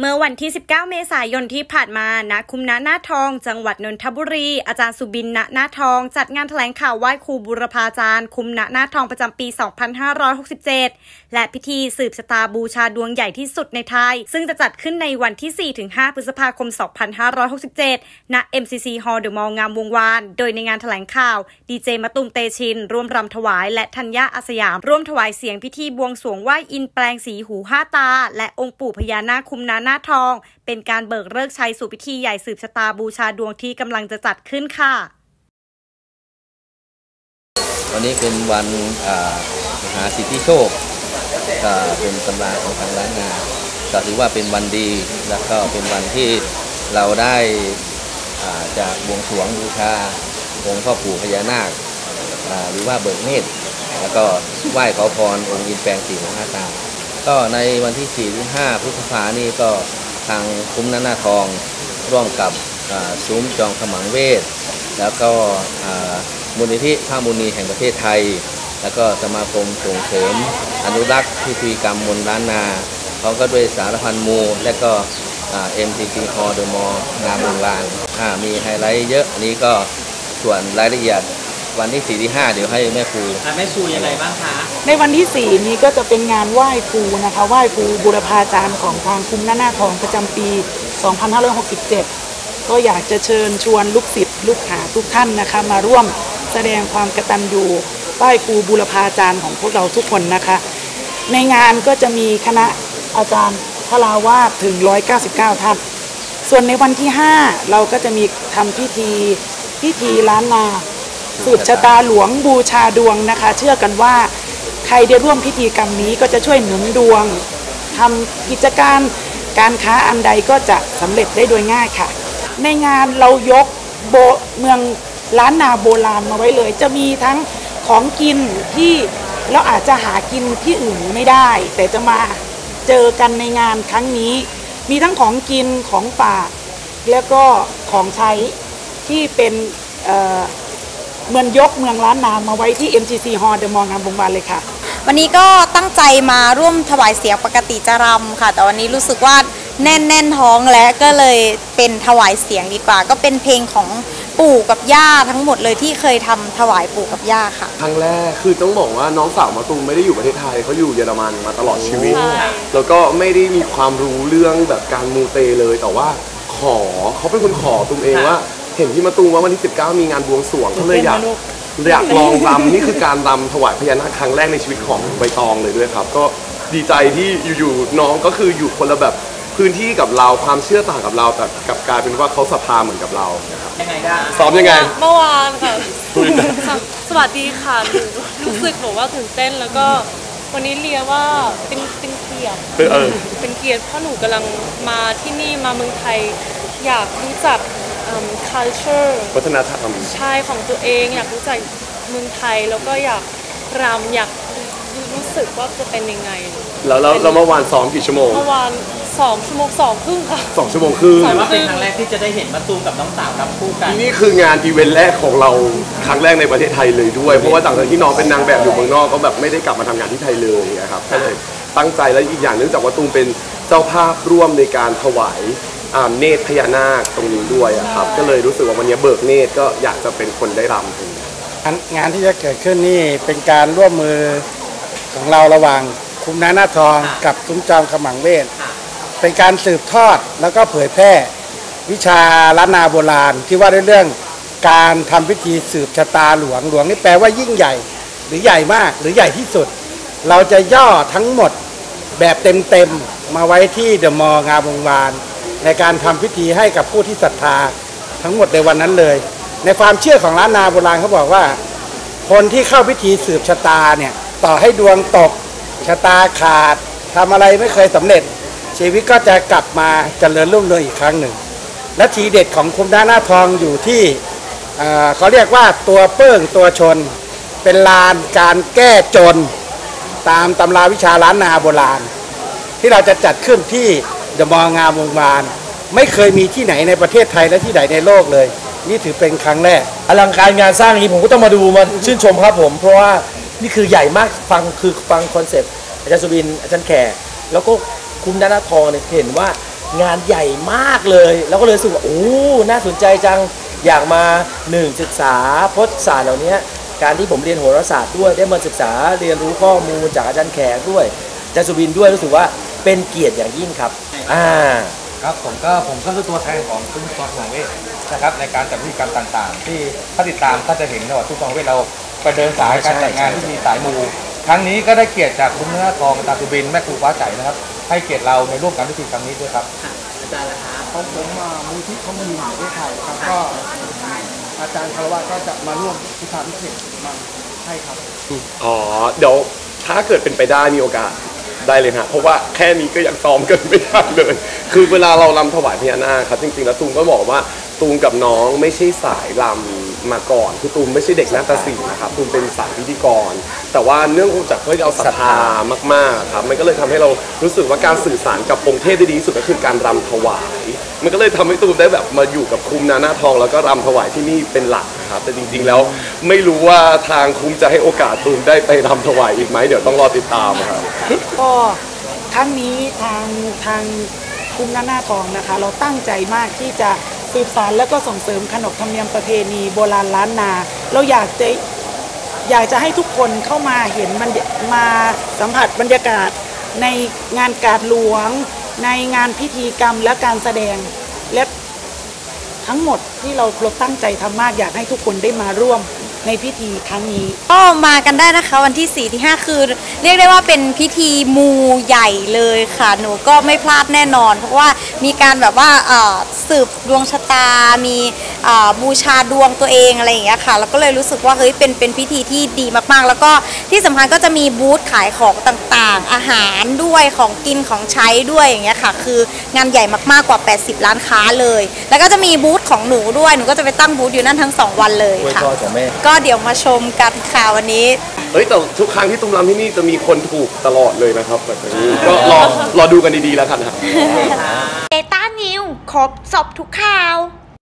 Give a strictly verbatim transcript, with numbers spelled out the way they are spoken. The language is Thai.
เมื่อวันที่สิบเก้าเมษายนที่ผ่านมาณคุ้มณหน้าทองจังหวัดนนทบุรีอาจารย์สุบินณหน้าทองจัดงานแถลงข่าวไหว้ครูบูรพาจารย์คุ้มณหน้าทองประจำปีสองพันห้าร้อยหกสิบเจ็ดและพิธีสืบชะตาบูชาดวงใหญ่ที่สุดในไทยซึ่งจะจัดขึ้นในวันที่ สี่ถึงห้า พฤษภาคม สองพันห้าร้อยหกสิบเจ็ด ณ เอ็ม ซี ซี Hall The Mall งามวงวานโดยในงานแถลงข่าวดีเจมะตูมเตชินร่วมรำถวายและธัญญาอาสยามร่วมถวายเสียงพิธีบวงสรวงไหว้อินแปลงสีหูห้าตาและองค์ปู่พญานาคคุ้มณหน้าทองเป็นการเบิกฤกษ์ชัยสู่พิธีใหญ่สืบชะตาบูชาดวงที่กำลังจะจัดขึ้นค่ะวันนี้เป็นวันมหาสิทธิโชคก็เป็นตำราของทางล้านนาก็ถือว่าเป็นวันดีแล้วก็เป็นวันที่เราได้จากบวงสรวงบูชาองค์พ่อปู่พญานาคหรือว่าเบิกเนตรแล้วก็ไหว้ขอพรองค์อินแปลงสีหูห้าตาก็ในวันที่ สี่ถึงห้า พฤษภาคมนี้ก็ทางคุ้มณหน้าทองร่วมกับซุ้มจองขมังเวทแล้วก็มูลนิธิพระมุนีแห่งประเทศไทยแล้วก็สมาคมส่งเสริมอนุรักษ์พิธีกรรมมนต์ล้านนาพร้อมก็ด้วยสารพันมูและก็ เอ็ม ซี ซี Hall The Mall งามวงวานมีไฮไลท์เยอะอันนี้ก็ส่วนรายละเอียดวันที่ สี่ ที่ ห้า เดี๋ยวให้แม่ครูแม่ครูยังไงบ้างคะในวันที่ สี่ นี้ก็จะเป็นงานไหว้ครูนะคะไหว้ครูบูรพาจารย์ของทางคุ้มณหน้าทองประจำปี สองพันห้าร้อยหกสิบเจ็ด ก็อยากจะเชิญชวนลูกศิษย์ลูกหาทุกท่านนะคะมาร่วมแสดงความกตัญญูไหว้ครูบูรพาจารย์ของพวกเราทุกคนนะคะในงานก็จะมีคณะอาจารย์พลาวาสถึงหนึ่งร้อยเก้าสิบเก้าท่านส่วนในวันที่ ห้า เราก็จะมีทำพิธีพิธีล้านนาสืบชะตาหลวงบูชาดวงนะคะเชื่อกันว่าใครได้ร่วมพิธีกรรมนี้ก็จะช่วยหนุนดวงทำกิจการการค้าอันใดก็จะสำเร็จได้โดยง่ายค่ะในงานเรายกโบเมืองล้านนาโบราณมาไว้เลยจะมีทั้งของกินที่เราอาจจะหากินที่อื่นไม่ได้แต่จะมาเจอกันในงานครั้งนี้มีทั้งของกินของฝากแล้วก็ของใช้ที่เป็นเอ่อเมืองยกเมืองล้านนามาไว้ที่ เอ็ม ซี ซี Hall The Mall งามวงวานเลยค่ะวันนี้ก็ตั้งใจมาร่วมถวายเสียงปกติจะรำค่ะแต่วันนี้รู้สึกว่าแน่นแน่นท้องแล้วก็เลยเป็นถวายเสียงดีกว่าก็เป็นเพลงของปู่กับย่าทั้งหมดเลยที่เคยทำถวายปู่กับย่าค่ะครั้งแรกคือต้องบอกว่าน้องสาวมาตุงไม่ได้อยู่ประเทศไทยเขาอยู่เยอรมันมาตลอดชีวิตแล้วก็ไม่ได้มีความรู้เรื่องแบบการมูเตเลยแต่ว่าขอเขาเป็นคนขอตุงเองว่าเห็นที่มาตุงว่าวันที่สิบเก้ามีงานบวงสรวงก็เลยอยากอยากลองรำนี่คือการรำถวายพญานาคครั้งแรกในชีวิตของใบตองเลยด้วยครับก็ดีใจที่อยู่ๆน้องก็คืออยู่คนละแบบพื้นที่กับเราความเชื่อต่างกับเราแต่กลับกลายเป็นว่าเขาศรัทธาเหมือนกับเรายังไงได้ซ้อมยังไงเมื่อวานค่ะสวัสดีค่ะหนูรู้สึกบอกว่าตื่นเต้นแล้วก็วันนี้เรียกว่าเป็นเป็นเกียรติเป็นเกียรติเพราะหนูกำลังมาที่นี่มาเมืองไทยอยากรู้จักculture วัฒนธรรมใช่ของตัวเองอยากรู้จักเมืองไทยแล้วก็อยากรำอยากรู้สึกว่าจะเป็นยังไงแล้วเราเมื่อวานซ้อมกี่ชั่วโมงเมื่อวานสองชั่วโมงสองครึ่งค่ะสองชั่วโมงครึ่งแต่ว่าเป็นครั้งแรกที่จะได้เห็นมาตูมกับน้องสาวรำคู่กันนี่คืองานอีเวนต์แรกของเราครั้งแรกในประเทศไทยเลยด้วยเพราะว่าต่างจากที่น้องเป็นนางแบบอยู่เมืองนอกก็แบบไม่ได้กลับมาทำงานที่ไทยเลยนะครับก็เลยตั้งใจและอีกอย่างเนื่องจากว่าตูมเป็นเจ้าภาพร่วมในการถวายเนตรพญานาคตรงนี้ด้วยครับก็เลยรู้สึกว่าวันนี้เบิกเนตรก็อยากจะเป็นคนได้รำตรงนี้งานที่จะเกิดขึ้นนี่เป็นการร่วมมือของเราระหว่างคุ้มณหน้าทองกับซุ้มจองขมังเวทเป็นการสืบทอดแล้วก็เผยแพร่วิชาล้านนาโบราณที่ว่าด้วยเรื่องการทำพิธีสืบชะตาหลวงหลวงนี่แปลว่ายิ่งใหญ่หรือใหญ่มากหรือใหญ่ที่สุดเราจะย่อทั้งหมดแบบเต็มๆมาไว้ที่เดอะมอลล์งามวงวานในการทำพิธีให้กับผู้ที่ศรัทธาทั้งหมดในวันนั้นเลยในความเชื่อของล้านนาโบราณเขาบอกว่าคนที่เข้าพิธีสืบชะตาเนี่ยต่อให้ดวงตกชะตาขาดทำอะไรไม่เคยสำเร็จชีวิตก็จะกลับมาเจริญรุ่งเรืองอีกครั้งหนึ่งและทีเด็ดของคุ้มณหน้าทองอยู่ที่เขาเรียกว่าตัวเปิ้งตัวชนเป็นลานการแก้จนตามตำราวิชาล้านนาโบราณที่เราจะจัดขึ้นที่เดอะมอลล์งามวงวานไม่เคยมีที่ไหนในประเทศไทยและที่ไหนในโลกเลยนี่ถือเป็นครั้งแรกอลังการงานสร้างนี้ผมก็ต้องมาดูมาชื่นชมครับผมเพราะว่านี่คือใหญ่มากฟังคือฟังคอนเซ็ปต์อาจารย์สุบินอาจารย์แขกแล้วก็คุ้มณหน้าทองเนี่ยเห็นว่างานใหญ่มากเลยแล้วก็เลยรู้สึกว่าโอ้น่าสนใจจังอยากมาหนึ่งศึกษาพจน์ศาสตร์เหล่านี้การที่ผมเรียนโหราศาสตร์ด้วยได้มาศึกษาเรียนรู้ข้อมูลจากอาจารย์แขกด้วยอาจารย์สุบินด้วยรู้สึกว่าเป็นเกียรติอย่างยิ่งครับอ่าครับผมก็ผมก็คือตัวแทนของซุ้มกองขมังเวทนะครับในการจัดพิธีกรรมต่างๆที่ถ้าติดตามก็จะเห็นว่าซุ้มกองขมังเวทเราไปเดินสายการจัดงานที่มีสายมูครั้งนี้ก็ได้เกียรติจากคุณหน้าทองอาจารย์สุบินแม่ครูฟ้าใจนะครับให้เกียรติเราในร่วมการพิธีครั้งนี้ด้วยครับอาจารย์ล่ะครับของผมมามูลที่ข้อมูลประเทศไทยครับก็อาจารย์คารวะก็จะมาร่วมพุทธาพิเศษมาให้ครับอ๋อเดี๋ยวถ้าเกิดเป็นไปได้มีโอกาสได้เลยฮะเพราะว่าแค่นี้ก็ยังซ้อมกันไม่ได้เลยคือเวลาเรารำถวายพญานาคครับจริงๆแล้วตูมก็บอกว่าตูมกับน้องไม่ใช่สายรำมาก่อนคือตูมไม่ใช่เด็กนาฏศิลป์นะครับตูมเป็นสายพิธีกรแต่ว่าเนื่องจากเพื่อเราศรัทธามากๆครับมันก็เลยทำให้เรารู้สึกว่าการสื่อสารกับองค์เทพได้ดีที่สุดก็คือการรำถวายมันก็เลยทำให้ตูมได้แบบมาอยู่กับคุ้มนาหน้าทองแล้วก็รำถวายที่นี่เป็นหลักครับแต่จริงๆแล้วไม่รู้ว่าทางคุ้มจะให้โอกาสตูมได้ไปรำถวายอีกไหมเดี๋ยวต้องรอติดตามครับก็ครั้งนี้ทางทางคุ้มนาหน้าทองนะคะเราตั้งใจมากที่จะสืบสานแล้วก็ส่งเสริมขนบธรรมเนียมประเพณีโบราณล้านนาเราอยากจะอยากจะให้ทุกคนเข้ามาเห็นมันมาสัมผัสบรรยากาศในงานการหลวงในงานพิธีกรรมและการแสดงและทั้งหมดที่เราเราตั้งใจทำมากอยากให้ทุกคนได้มาร่วมในพิธีครั้งนี้ก็มากันได้นะคะวันที่สี่ที่ห้าคือเรียกได้ว่าเป็นพิธีมูใหญ่เลยค่ะหนูก็ไม่พลาดแน่นอนเพราะว่ามีการแบบว่าสืบดวงชะตามีบูชาดวงตัวเองอะไรอย่างเงี้ยค่ะแล้วก็เลยรู้สึกว่าเฮ้ยเป็นเป็นพิธีที่ดีมากๆแล้วก็ที่สำคัญก็จะมีบูธขายของต่างๆอาหารด้วยของกินของใช้ด้วยอย่างเงี้ยค่ะคืองานใหญ่มากๆกว่าแปดสิบร้านค้าเลยแล้วก็จะมีบูธของหนูด้วยหนูก็จะไปตั้งบูธอยู่นั่นทั้งสองวันเลยค่ะก็เดี๋ยวมาชมกันค่ะวันนี้เฮ้ยแต่ทุกครั้งที่ตุ้มรำที่นี่จะมีคนถูกตลอดเลยนะครับแบบนี้ก็รอรอดูกันดีๆแล้วกันครับเอต้านิวครบสอบทุกข่าว